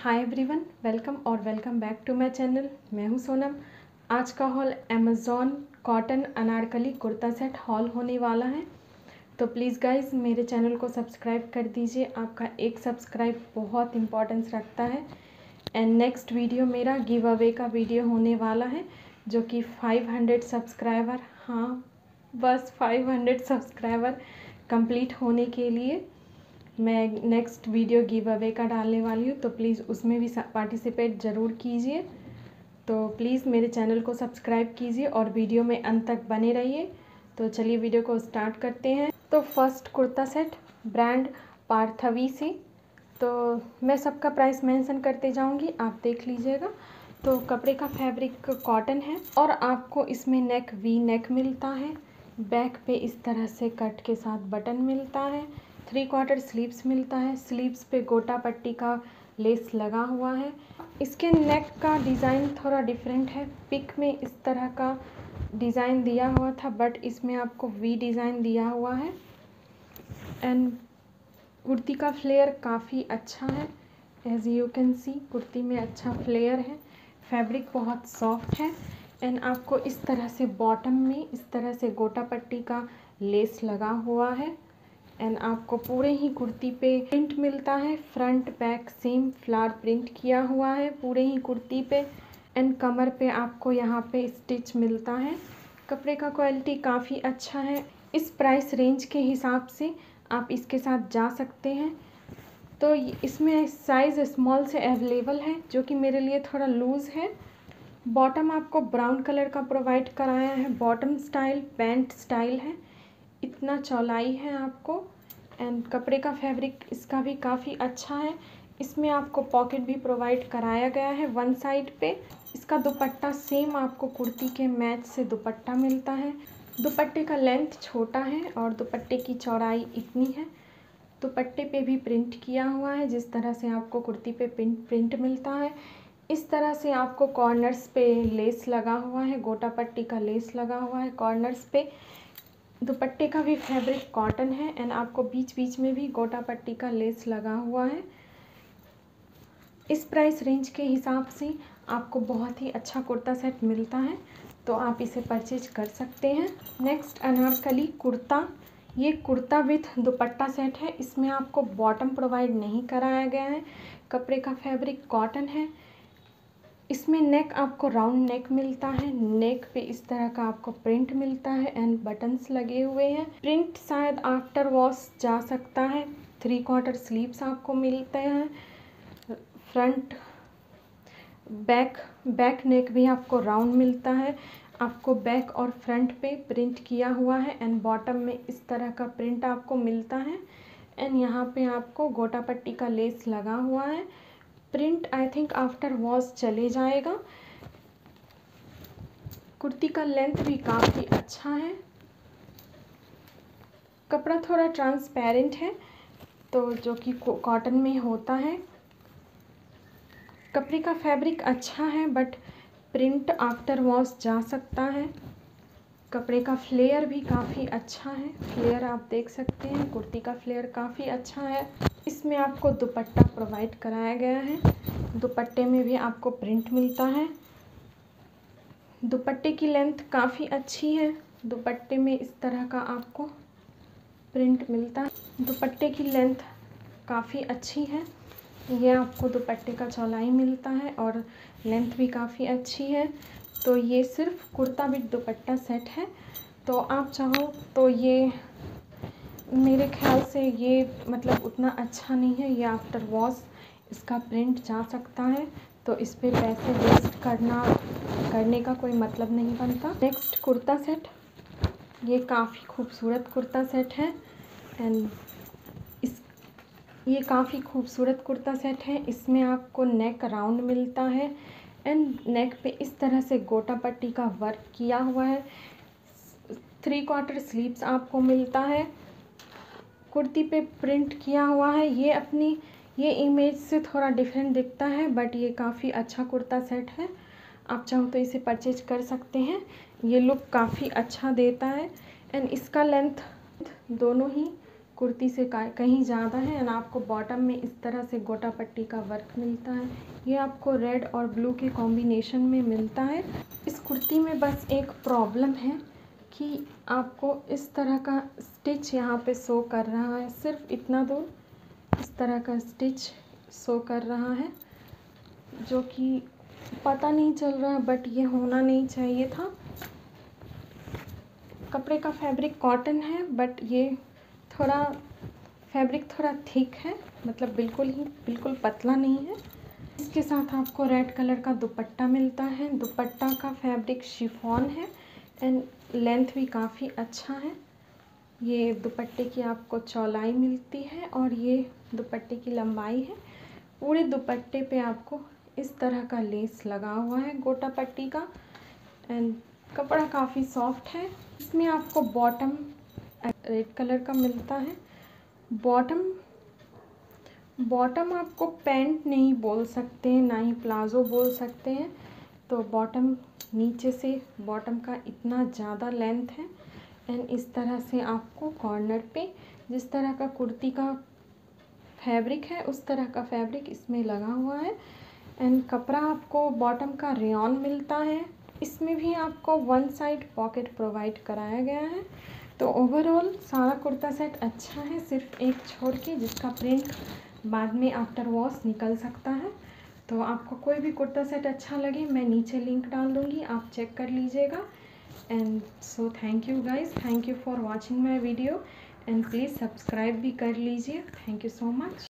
हाय everyone, welcome और welcome back to my channel. मैं हूं सोनम। आज का haul Amazon cotton Anarkali kurta set haul होने वाला है। तो प्लीज़ गाइस मेरे चैनल को सब्सक्राइब कर दीजिए। आपका एक सब्सक्राइब बहुत इम्पोर्टेंस रखता है। एंड नेक्स्ट वीडियो मेरा गिव अवे का वीडियो होने वाला है, जो कि 500 सब्सक्राइबर, हाँ बस 500 सब्सक्राइबर कंप्लीट होने के लिए मैं नेक्स्ट वीडियो गिव अवे का डालने वाली हूँ। तो प्लीज़ उसमें भी पार्टिसिपेट ज़रूर कीजिए। तो प्लीज़ मेरे चैनल को सब्सक्राइब कीजिए और वीडियो में अंत तक बने रहिए। तो चलिए वीडियो को स्टार्ट करते हैं। तो first kurta set brand Parthavi से। तो मैं सबका प्राइस मेंशन करते जाऊंगी, आप देख लीजिएगा। तो कपड़े का फैब्रिक कॉटन है और आपको इसमें नेक वी नेक मिलता है। बैक पे इस तरह से कट के साथ बटन मिलता है। 3/4 स्लीव्स मिलता है। स्लीव्स पे गोटा पट्टी का लेस लगा हुआ है। इसके नेक का डिज़ाइन थोड़ा डिफरेंट है। पिक में इस तरह का डिज़ाइन दिया हुआ था, बट इसमें आपको वी डिज़ाइन दिया हुआ है। एंड कुर्ती का फ्लेयर काफ़ी अच्छा है। As you can see kurti में अच्छा फ्लेयर है। फैब्रिक बहुत सॉफ्ट है। एंड आपको इस तरह से बॉटम में इस तरह से गोटा पट्टी का लेस लगा हुआ है। एंड आपको पूरे ही कुर्ती पे प्रिंट मिलता है। Front back same flower print किया हुआ है पूरे ही कुर्ती पे। एंड कमर पे आपको यहाँ पे स्टिच मिलता है। कपड़े का क्वालिटी काफ़ी अच्छा है। इस प्राइस रेंज के हिसाब से आप इसके साथ जा सकते हैं। तो इसमें साइज़ स्मॉल से अवेलेबल है, जो कि मेरे लिए थोड़ा लूज़ है। बॉटम आपको ब्राउन कलर का प्रोवाइड कराया है। बॉटम स्टाइल पैंट स्टाइल है, इतना चौड़ाई है आपको। एंड कपड़े का फैब्रिक इसका भी काफ़ी अच्छा है। इसमें आपको पॉकेट भी प्रोवाइड कराया गया है वन साइड पे। इसका दुपट्टा सेम आपको कुर्ती के मैच से दुपट्टा मिलता है। दुपट्टे का लेंथ छोटा है और दुपट्टे की चौड़ाई इतनी है। दुपट्टे पे भी प्रिंट किया हुआ है, जिस तरह से आपको कुर्ती पे प्रिंट मिलता है। इस तरह से आपको कॉर्नर्स पे लेस लगा हुआ है, गोटा पट्टी का लेस लगा हुआ है कॉर्नर्स पे। दुपट्टे का भी फैब्रिक कॉटन है। एंड आपको बीच बीच में भी गोटा पट्टी का लेस लगा हुआ है। इस प्राइस रेंज के हिसाब से आपको बहुत ही अच्छा कुर्ता सेट मिलता है, तो आप इसे परचेज कर सकते हैं। नेक्स्ट अनारकली कुर्ता। ये कुर्ता विथ दुपट्टा सेट है। इसमें आपको बॉटम प्रोवाइड नहीं कराया गया है। कपड़े का फैब्रिक कॉटन है। इसमें नेक आपको राउंड नेक मिलता है। नेक पे इस तरह का आपको प्रिंट मिलता है एंड बटन्स लगे हुए हैं। प्रिंट शायद आफ्टर वॉश जा सकता है। 3/4 स्लीव्स आपको मिलते हैं। फ्रंट बैक नेक भी आपको राउंड मिलता है। आपको बैक और फ्रंट पे प्रिंट किया हुआ है। एंड बॉटम में इस तरह का प्रिंट आपको मिलता है। एंड यहाँ पे आपको गोटा पट्टी का लेस लगा हुआ है। Print I think after wash चले जाएगा। कुर्ती का लेंथ भी काफ़ी अच्छा है। कपड़ा थोड़ा ट्रांसपेरेंट है, तो जो कि कॉटन में होता है। कपड़े का फैब्रिक अच्छा है, बट प्रिंट आफ्टर वॉश जा सकता है। कपड़े का फ्लेयर भी काफ़ी अच्छा है। फ्लेयर आप देख सकते हैं, कुर्ती का फ्लेयर काफ़ी अच्छा है। इसमें आपको दुपट्टा प्रोवाइड कराया गया है। दुपट्टे में भी आपको प्रिंट मिलता है। दुपट्टे की लेंथ काफ़ी अच्छी है। दुपट्टे में इस तरह का आपको प्रिंट मिलता है। दुपट्टे की लेंथ काफ़ी अच्छी है। ये आपको दुपट्टे का चौड़ाई मिलता है और लेंथ भी काफ़ी अच्छी है। तो ये सिर्फ कुर्ता विद दुपट्टा सेट है। तो आप चाहो तो ये मेरे ख्याल से ये मतलब उतना अच्छा नहीं है। ये आफ्टर वॉश इसका प्रिंट जा सकता है, तो इस पर पैसे वेस्ट करने का कोई मतलब नहीं बनता। Next kurta set. ये काफ़ी खूबसूरत कुर्ता सेट है। एंड ये काफ़ी खूबसूरत कुर्ता सेट है। इसमें आपको नेक राउंड मिलता है एंड नेक पे इस तरह से गोटा पट्टी का वर्क किया हुआ है। 3/4 स्लीव्स आपको मिलता है। कुर्ती पे प्रिंट किया हुआ है। ये इमेज से थोड़ा डिफरेंट दिखता है, बट ये काफ़ी अच्छा कुर्ता सेट है। आप चाहो तो इसे परचेज कर सकते हैं। ये लुक काफ़ी अच्छा देता है। एंड इसका लेंथ दोनों ही कुर्ती से कहीं ज़्यादा है। एंड आपको बॉटम में इस तरह से गोटा पट्टी का वर्क मिलता है। ये आपको रेड और ब्लू के कॉम्बिनेशन में मिलता है। इस कुर्ती में बस एक प्रॉब्लम है कि आपको इस तरह का स्टिच यहाँ पे शो कर रहा है, सिर्फ इतना दूर इस तरह का स्टिच शो कर रहा है, जो कि पता नहीं चल रहा है, बट ये होना नहीं चाहिए था। कपड़े का फैब्रिक कॉटन है, बट ये फैब्रिक थोड़ा थिक है, मतलब बिल्कुल पतला नहीं है। इसके साथ आपको रेड कलर का दुपट्टा मिलता है। दुपट्टा का फैब्रिक शिफॉन है एंड लेंथ भी काफ़ी अच्छा है। ये दुपट्टे की आपको चौड़ाई मिलती है और ये दुपट्टे की लंबाई है। पूरे दुपट्टे पे आपको इस तरह का लेस लगा हुआ है गोटा पट्टी का। एंड कपड़ा काफ़ी सॉफ्ट है। इसमें आपको बॉटम रेड कलर का मिलता है। बॉटम आपको पैंट नहीं बोल सकते हैं, ना ही प्लाज़ो बोल सकते हैं। तो बॉटम नीचे से बॉटम का इतना ज़्यादा लेंथ है एंड इस तरह से आपको कॉर्नर पे जिस तरह का कुर्ती का फैब्रिक है उस तरह का फैब्रिक इसमें लगा हुआ है। एंड कपड़ा आपको बॉटम का रेयॉन मिलता है। इसमें भी आपको वन साइड पॉकेट प्रोवाइड कराया गया है। तो ओवरऑल सारा कुर्ता सेट अच्छा है, सिर्फ एक छोड़ के जिसका प्रिंट बाद में आफ्टर वॉश निकल सकता है। तो आपको कोई भी कुर्ता सेट अच्छा लगे, मैं नीचे लिंक डाल दूँगी, आप चेक कर लीजिएगा। And so thank you guys, thank you for watching my video and please subscribe भी कर लीजिए। Thank you so much.